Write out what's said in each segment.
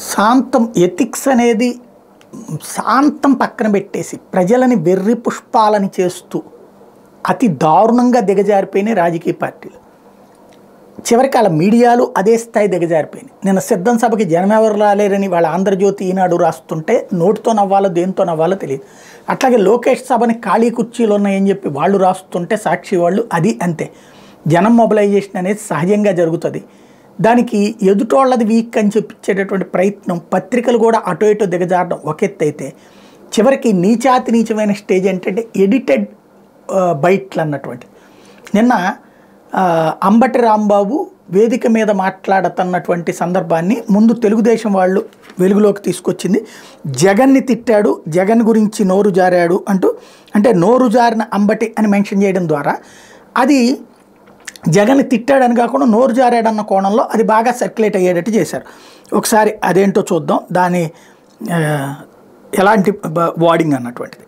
శాంతం ఎథిక్స్ అనేది శాంతం పక్కన పెట్టేసి ప్రజలని వెర్రి పుష్పాలని చేస్తూ అతి దారుణంగా దిగజారిపోయినాయి రాజకీయ పార్టీలు. చివరికి వాళ్ళ మీడియాలు అదే స్థాయి దిగజారిపోయినాయి. నిన్న సిద్ధం సభకి జనం ఎవరు రాలేరని వాళ్ళ ఆంధ్రజ్యోతి ఈనాడు రాస్తుంటే నోటితో నవ్వాలో దేంతో నవ్వాలో తెలియదు. అట్లాగే లోకేష్ సభని ఖాళీ కుర్చీలు ఉన్నాయని చెప్పి వాళ్ళు రాస్తుంటే సాక్షి వాళ్ళు అది అంతే. జనం మొబిలైజేషన్ అనేది సహజంగా జరుగుతుంది. దానికి ఎదుటోళ్ళది వీక్ అని చెప్పించేటటువంటి ప్రయత్నం పత్రికలు కూడా అటో ఇటో దిగజారడం ఒక ఎత్తు అయితే, చివరికి నీచాతి నీచమైన స్టేజ్ ఏంటంటే ఎడిటెడ్ బైట్లు అన్నటువంటి. నిన్న అంబటి రాంబాబు వేదిక మీద మాట్లాడుతున్నటువంటి సందర్భాన్ని ముందు తెలుగుదేశం వాళ్ళు వెలుగులోకి తీసుకొచ్చింది. జగన్ని తిట్టాడు, జగన్ గురించి నోరు జారాడు అంటూ, అంటే నోరు జారిన అంబటి అని మెన్షన్ చేయడం ద్వారా అది జగన్ తిట్టాడని కాకుండా నోరు జారాడన్న కోణంలో అది బాగా సర్క్యులేట్ అయ్యేటట్టు చేశారు. ఒకసారి అదేంటో చూద్దాం, దాని ఎలాంటి వార్డింగ్ అన్నటువంటిది.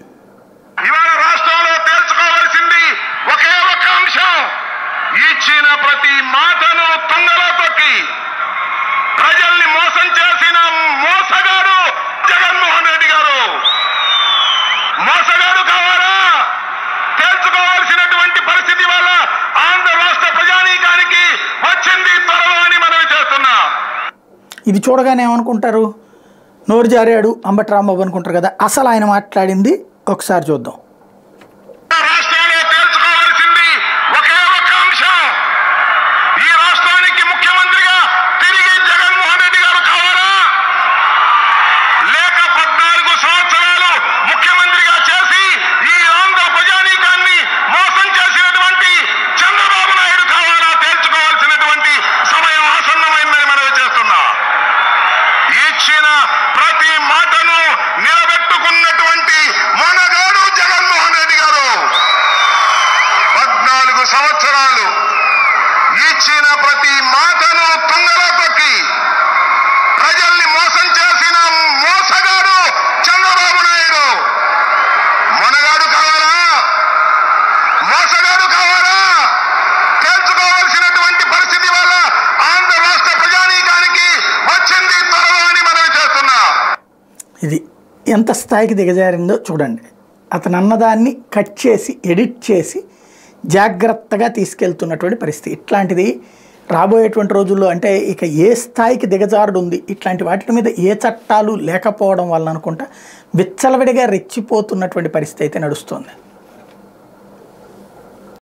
ఇచ్చిన ప్రతి మాటను తుంగలో తొక్కి ప్రజల్ని మోసం చేసిన మోసగాడు జగన్మోహన్ రెడ్డి గారు. మోసగాడు కావాలా తెలుసుకోవాల్సినటువంటి పరిస్థితి వల్ల ఆంధ్ర రాష్ట్ర ప్రజానీకానికి వచ్చింది త్వరలో అని మనవి చేస్తున్నా. ఇది చూడగానే ఏమనుకుంటారు, నోరు జారాడు అంబటి రాంబాబు అనుకుంటారు కదా. అసలు ఆయన మాట్లాడింది ఒకసారి చూద్దాం. ప్రతి మాటను నిలబెట్టుకున్నటువంటి మనగాడు జగన్మోహన్ రెడ్డి గారు. 14 సంవత్సరాలు ఇచ్చిన ప్రతి మాటను తుంగలో తొక్కి ప్రజల్ని మోసం చేసిన మోసగాడు చంద్రబాబు నాయుడు. మనగాడు కావాలా మోసగాడు కావాలా తెలుసుకోవాల్సినటువంటి పరిస్థితి వల్ల ఆంధ్ర రాష్ట్ర ప్రజానీకానికి వచ్చింది త్వరలో అని మనవి చేస్తున్నా. ఇది ఎంత స్థాయికి దిగజారిందో చూడండి. అతను అన్నదాన్ని కట్ చేసి ఎడిట్ చేసి జాగ్రత్తగా తీసుకెళ్తున్నటువంటి పరిస్థితి. ఇట్లాంటిది రాబోయేటువంటి రోజుల్లో అంటే ఇక ఏ స్థాయికి దిగజారుడు ఉంది, ఇట్లాంటి వాటి మీద ఏ చట్టాలు లేకపోవడం వల్ల అనుకుంటా విచ్చలవిడిగా రెచ్చిపోతున్నటువంటి పరిస్థితి అయితే నడుస్తుంది.